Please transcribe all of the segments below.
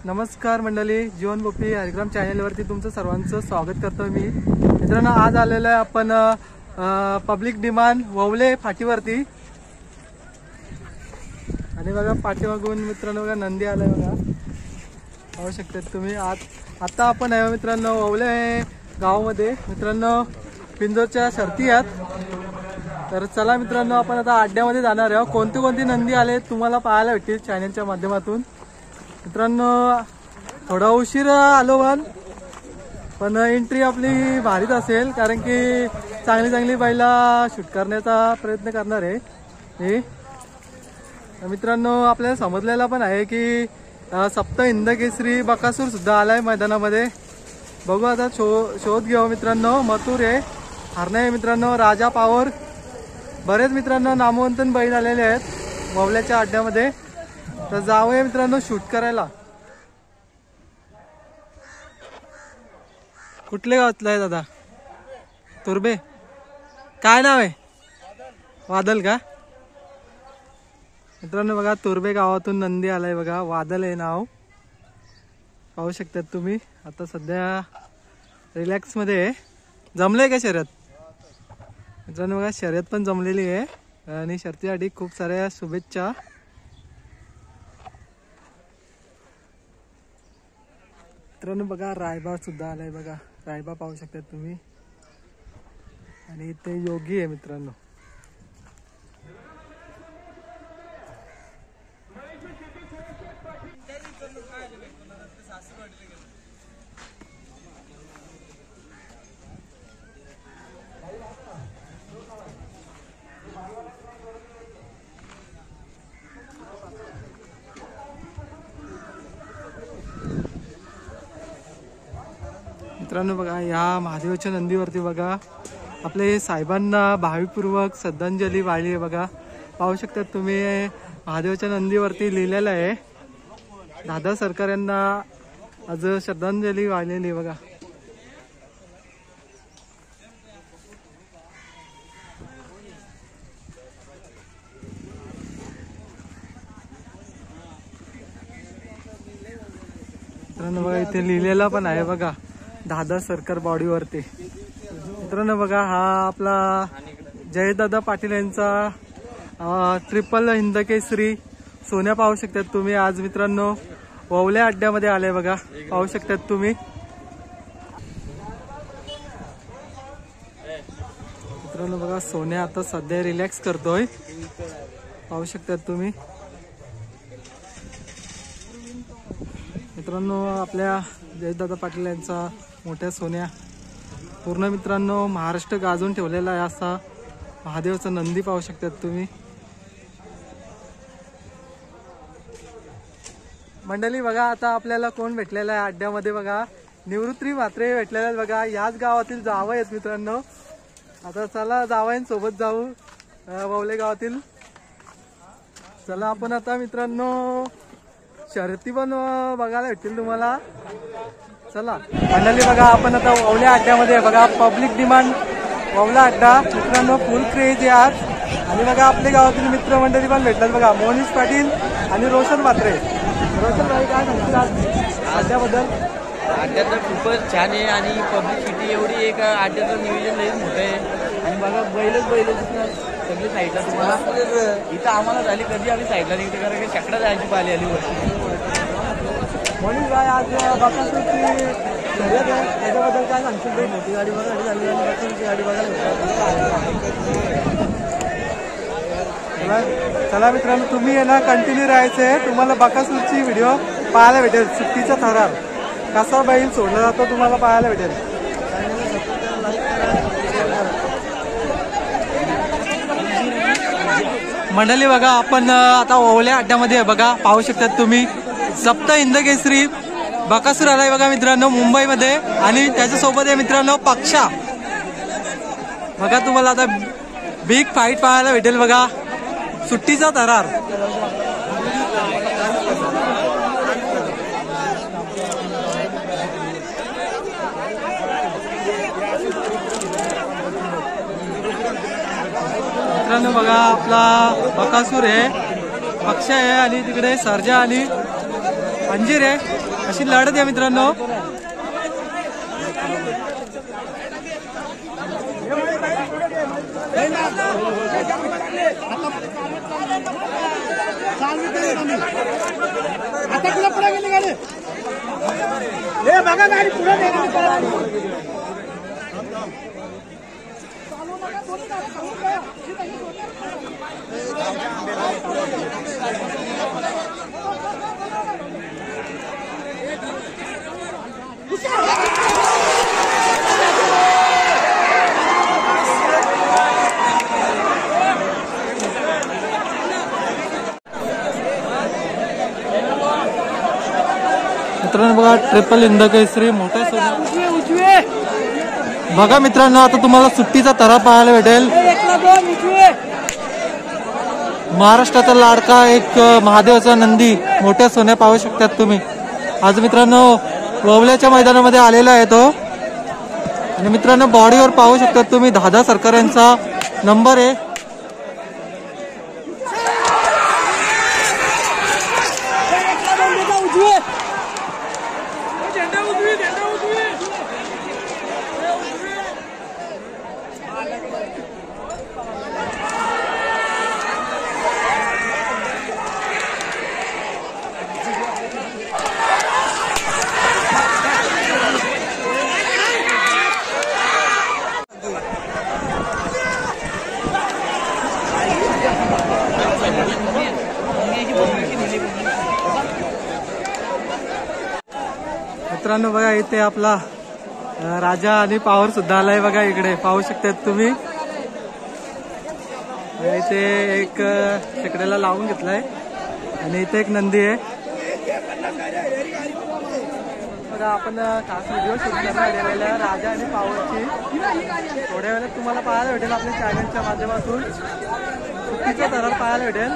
नमस्कार मंडळी, जीवन गोपी हरिग्राम चॅनलवरती तुमचं सर्वांचं स्वागत करतो मी। मित्रांनो, आज आलेलो आहे आपण पब्लिक डिमांड ववले फाटीवरती। आणि बघा पाठीमागून मित्रांनो बघा नंदी आलाय बघा, पाहू शकता तुम्ही। आता आपण आहे मित्रांनो ववले गावामध्ये। मित्रांनो पिंजोरच्या शर्ती आहेत, तर चला मित्रांनो आपण आता अड्ड्यामध्ये जाणार आहोत। कोणती कोणती नंदी आले तुम्हाला पाहायला भेटतील चॅनलच्या माध्यमातून। मित्रांनो थोडा उशीर आलो पण एंट्री आपली भारीच असेल, कारण की चांगली चांगली बैला शूट करण्याचा प्रयत्न करणार आहे। मित्रांनो आपल्याला समजलेला पण आहे की सप्त हिंद केसरी बकासूर सुद्धा आलाय मैदानामध्ये। बघू आता शोध घेऊ मित्रांनो। मथुर आहे, हरणे आहे मित्रांनो, राजा पावर, बरेच मित्रांनो नामवंतन बैल आलेले आहेत ववल्याच्या अड्ड्यामध्ये। तर जाऊया मित्रांनो शूट करायला। कुठले गावातला आहे दादा? तुर्बे। काय नाव आहे? वादल का? मित्रांनो बघा तुर्बे गावातून नंदी आलाय बघा, वादल आहे नाव, पाहू शकतात तुम्ही। आता सध्या रिलॅक्स मध्ये जमले का शर्यत? मित्रांनो बघा शर्यत पण जमलेली आहे आणि शर्तीसाठी खूप साऱ्या शुभेच्छा। मित्रांनो बघा रायबा सुद्धा आलाय बघा, रायबा पाहू शकतात तुम्ही। आणि इथे योगी आहे मित्रांनो। मित्रांनो बघा या महादेवाच्या नंदीवरती बघा आपले साहेबांना भावपूर्वक श्रद्धांजली वाहिली आहे बघा, पाहू शकतात तुम्ही। महादेवाच्या नंदीवरती लिहिलेलं आहे दादा सरकार यांना आज श्रद्धांजली वाहिलेली बघा। मित्रांनो बघा इथे लिहिलेला पण आहे बघा दादा सरकार बॉडीवरती। मित्रांनो बघा हा आपला जयदादा पाटील यांचा ट्रिपल हिंद केसरी सोन्या पाहू शकतात तुम्ही। आज मित्रांनो ववल्या अड्ड्यामध्ये आले बघा, पाहू शकतात तुम्ही। मित्रांनो बघा सोन्या आता सध्या रिलॅक्स करतोय, पाहू शकतात तुम्ही। मित्रांनो आपल्या जयदादा पाटील यांचा मोठ्या सोन्या पूर्ण मित्रांनो महाराष्ट्र गाजून ठेवलेला आहे असा महादेवचा नंदी पाहू शकतात तुम्ही। मंडळी बघा आता आपल्याला कोण भेटलेला आहे अड्ड्यामध्ये बघा, निवृत्ती म्हात्रे भेटलेला आहे बघा। याच गावातील जावई आहेत मित्रांनो। आता चला जावईंसोबत जाऊ ववले गावातील। चला आपण आता मित्रांनो शर्यती पण बघायला भेटतील तुम्हाला। चला मंडळी बघा आपण आता ववल्या अड्ड्यामध्ये बघा, पब्लिक डिमांड ववला अड्डा मित्रांनो, फुल क्रेज आहे आज। आणि बघा आपल्या गावातील मित्रमंडळी पण भेटतात बघा, मोनिश पाटील आणि रोशन म्हात्रे। रोशन भाई काय सांगतील आज अड्ड्याबद्दल? अड्ड्याचं खूपच छान आहे आणि पब्लिसिटी एवढी आहे का अड्ड्याचं नियोजन लई मोठं आहे। आणि बघा बैल सगळी साईडला तुम्हाला इथं आम्हाला झाली, कधी आम्ही साईडला निघते कारण की शेकडा जायची पाली आली वरती। म्हणून काय आज बकासूरची शर्यत आहे, त्याच्याबद्दल काय सांगशील? मोठी गाडी बघायला झाली आणि बकासूरची गाडी बघायला चला मित्रांनो तुम्ही आहे ना कंटिन्यू राहायचंय, तुम्हाला बकासूरची व्हिडिओ पाहायला भेटेल। सुट्टीचा थरार कसा बैल सोडला जातो तुम्हाला पाहायला भेटेल। मंडळी बघा आपण आता ववल्या अड्ड्यामध्ये बघा, पाहू शकतात तुम्ही। सप्त हिंद केसरी बकासूर आलाय बघा मित्रांनो मुंबईमध्ये, आणि त्याच्यासोबत आहे मित्रांनो पक्षा। बघा तुम्हाला आता बिग फाईट पाहायला भेटेल बघा, सुट्टीचा थरार। मित्रांनो बघा आपला बकासूर आहे, पक्ष आहे आणि तिकडे सर्जा आणि अंजीर आहे. अशी लढत आहे मित्रांनो. बघा गाडी पुढे मित्रांनो बघा ट्रिपल इंदकेसरी मोठ्या सोन्या. बघा मित्रांनो आता तुम्हाला सुट्टीचा तरा पाहायला भेटेल. महाराष्ट्राचा लाडका एक महादेवाचा नंदी मोठ्या सोन्या पाहू शकतात तुम्ही. आज मित्रांनो ववल्याच्या मैदानामध्ये आलेला आहे तो. आणि मित्रांनो बॉडीवर पाहू शकतात तुम्ही दादा सरकार यांचा नंबर आहे. मित्रांनो बघा इथे आपला राजा आणि पावर सुद्धा आलाय. बघा इकडे पाहू शकतात तुम्ही. इथे एक शेकड्याला लावून घेतलाय आणि इथे एक नंदी आहे. बघा आपण खास व्हिडिओ शूट करण्यात आलेला राजा आणि पावरची. थोड्या वेळात तुम्हाला पाहायला भेटेल आपल्या चॅनलच्या माध्यमातून सुट्टीचा थरार पाहायला भेटेल.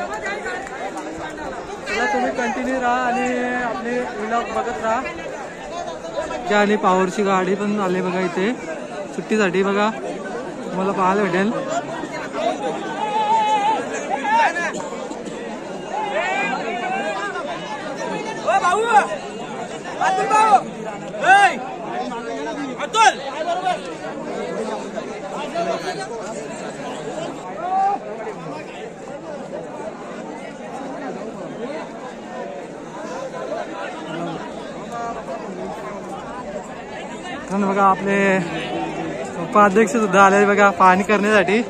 तुम्ही कंटिन्यू राहा आणि आपले व्लॉग बघत राहा. आणि पावरची गाडी पण आली बघा इथे सुट्टीसाठी. बघा तुम्हाला पाहायला भेटेल. बघा आपले उपाध्यक्ष सुद्धा आले बघा पाहणी करण्यासाठी.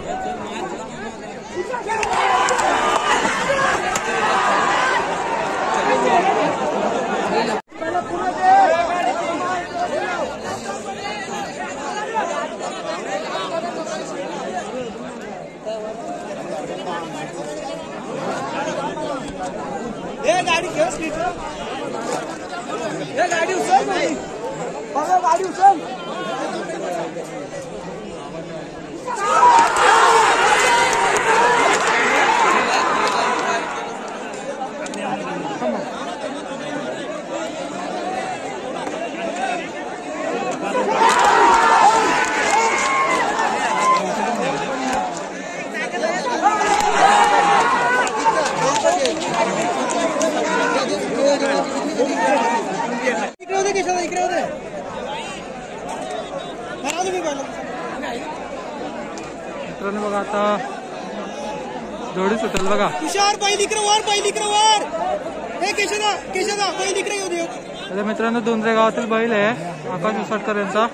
गाडी घेऊ गाडी उचल बघा गाडी उचल. मित्रांनो बघा आता जोडी सुटेल बघा. तुषार पहिली वर पहिली वर हे केशदा केशदा पहिली येऊ दे. अरे मित्रांनो दोनरे गावातील बैल आहे आकाश उसटकर यांचा.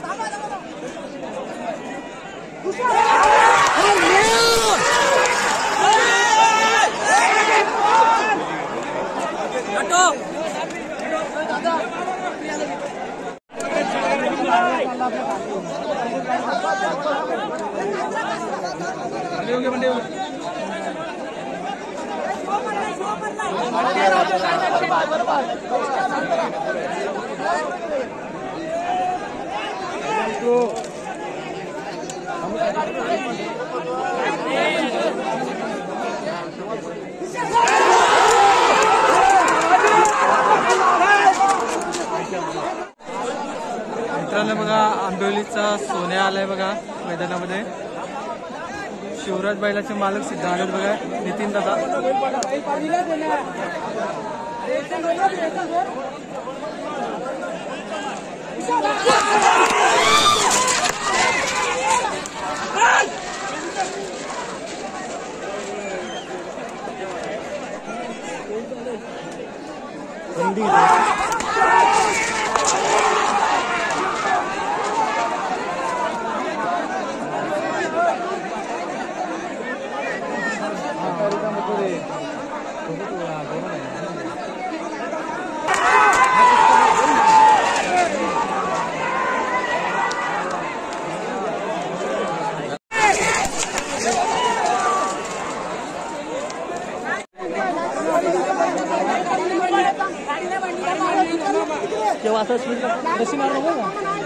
मित्रांनो बघा आंबेवलीचा सोन्या आलाय बघा मैदानामध्ये. शिवराज बैलाचे मालक सुद्धा आले बघा नितीन दादा. तेव्हा असं कशी मारू नको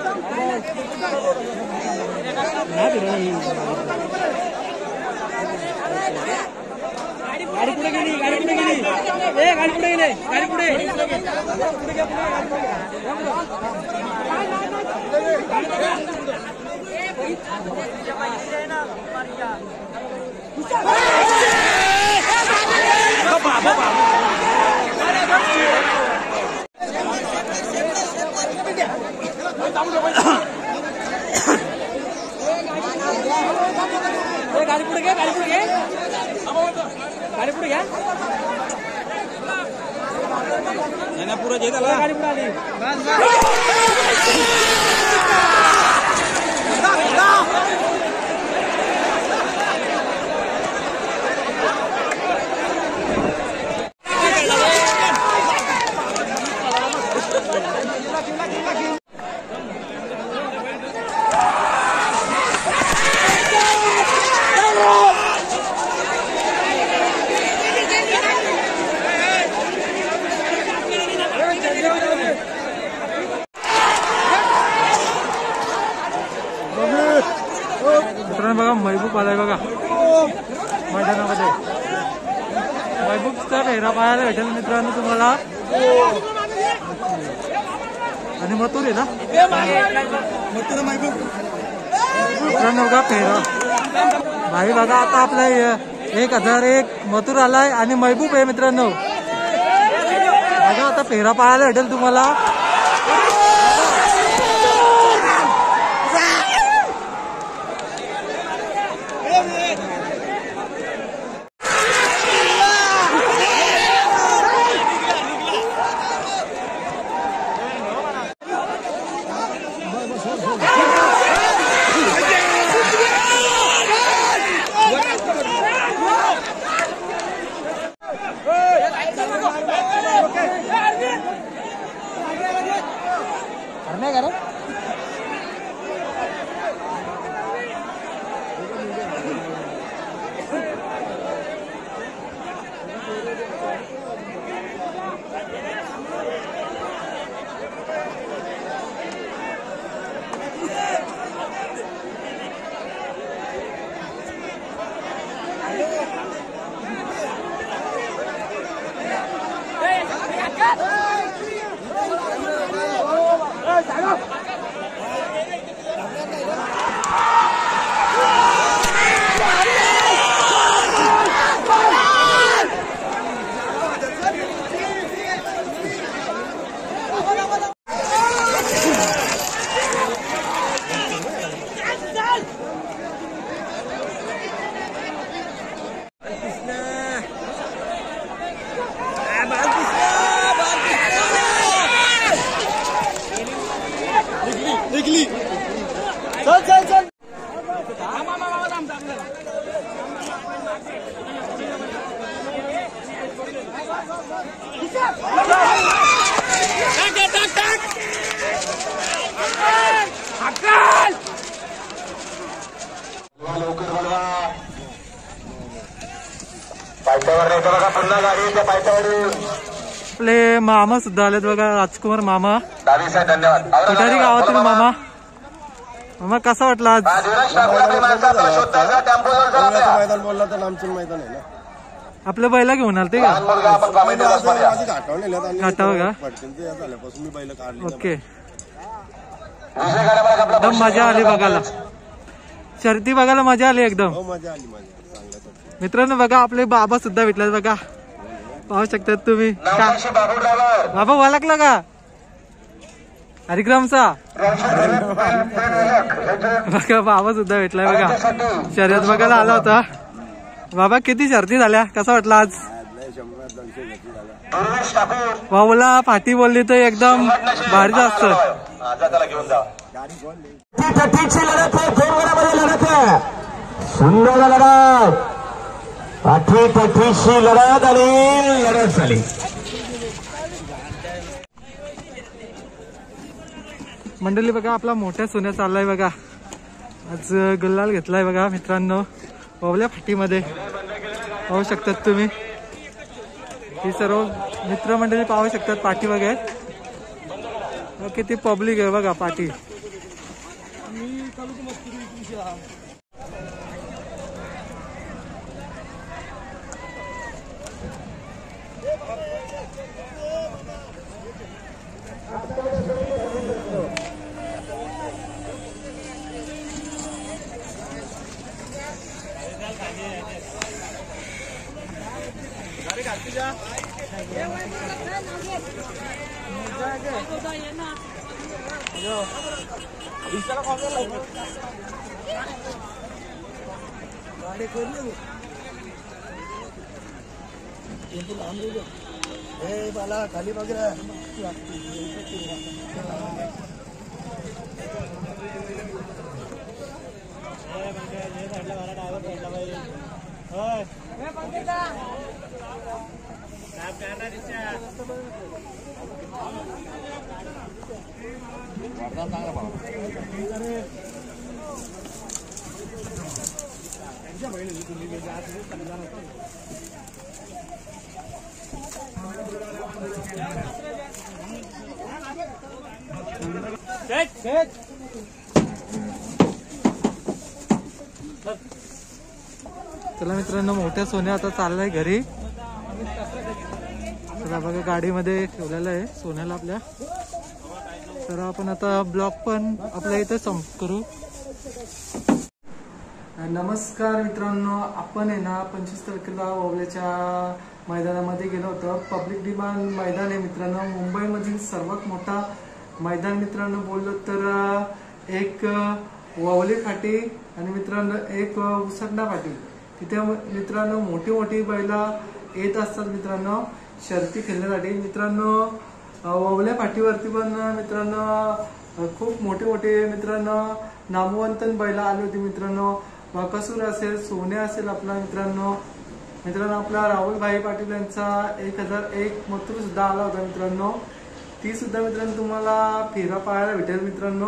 गाडी पुढे गेली गाडी पुढे गेली गाडी पुढे गेली गाडी पुढे गाडी पुढे घ्या गाडी पुढे घ्या गाडी पुढे घ्या पुढे घे त्याला गाडी पुढे आली बघा महबूब आलाय बघा मैदानामध्ये महबूबचा फेरा पाहायला भेटेल मित्रांनो तुम्हाला आणि मथुर आहे ना मित्रांनो बघा फेरा भाई बघा आता आपला 1001 मथुर आलाय आणि महबूब आहे मित्रांनो बघा आता फेरा पाहायला भेटेल तुम्हाला आपले मामा सुद्धा आलेत बघा राजकुमार मामा कटारी गावातील मामा मामा कसा वाटला आज बोलला तर आमचं मैदान आहे ना आपल्या बैला घेऊन आलते का घाटावर का झाल्यापासून मी बैल काढली ओके एकदम मजा आली बघायला शर्ती बघायला मजा आली एकदम मजा आली माझ्या चांगल्या मित्रांनो बघा आपले बाबा सुद्धा भेटले बघा पाहू शकतात तुम्ही बाबा ओळखला का हरिक्रमचा बघा बाबा सुद्धा भेटलाय बघा शर्यत बघायला आला होता बाबा किती शर्ती झाल्या कसा वाटला आज बाबूला फाटी बोलली तर एकदम भारीच असतं सुंदर लढत अठीशी लढत आणि लढत झाली मंडळी बघा आपला मोठ्या सोन्या चाललाय बघा आज गुल्लाल घेतलाय बघा मित्रांनो बावल्या फाटीमध्ये पाहू शकतात तुम्ही ही सर्व मित्रमंडळी पाहू शकतात पाठी वगैरे किती पब्लिक आहे बघा पाठी खाली बघ चला मित्रांनो मोठ्या सोन्या आता चाललाय घरी चला बघा गाडीमध्ये ठेवलेलं आहे सोन्याला आपल्या तर आपण आता ब्लॉग पण आपल्या इथे करू नमस्कार मित्रांनो आपण आहे ना 25 तारखेला ओवल्याच्या मैदानामध्ये गेलो होतो पब्लिक डिमांड मैदान आहे मित्रांनो मुंबईमधील सर्वात मोठा मैदान मित्रांनो बोललो तर एक वावली फाटी आणि मित्रांनो एक उसरना फाटी तिथे मित्रांनो मोठी मोठी बैला येत असतात मित्रांनो शर्ती खेळण्यासाठी मित्रांनो वावल्या फाटीवरती पण मित्रांनो खूप मोठे मोठे मित्रांनो नामवंतन बैला आली होती मित्रांनो बकासूर असेल सोने असेल आपला मित्रांनो आपला राहुल भाई पाटील यांचा 1001 मथुर सुद्धा आला होता मित्रांनो ती सुद्धा मित्रांनो तुम्हाला फेरा पाहायला भेटेल मित्रांनो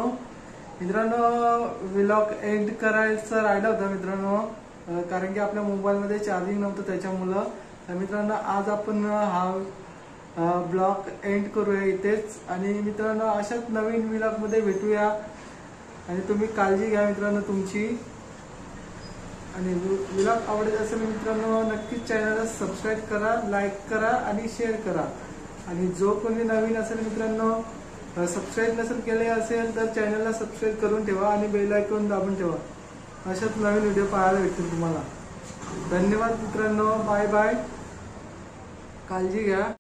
व्लॉग एंड करायचा राहिला होता मित्रांनो कारण की आपल्या मोबाईलमध्ये चार्जिंग नव्हतं त्याच्यामुळं तर मित्रांनो आज आपण हा ब्लॉग एंड करूया इथेच आणि मित्रांनो अशाच नवीन व्लॉग मध्ये भेटूया आणि तुम्ही काळजी घ्या मित्रांनो तुमची आणि व्लॉग आवडत असेल मित्रांनो नक्कीच चॅनलला सबस्क्राईब करा लाईक करा आणि शेअर करा आणि जो कोणी नवीन असेल मित्रांनो सबस्क्राईब नसेल केले असेल तर चॅनलला सबस्क्राईब करून ठेवा आणि बेल आयकॉन दाबून ठेवा अशाच नवीन व्हिडिओ पाहायला भेटतील तुम्हाला धन्यवाद मित्रांनो बाय बाय काळजी घ्या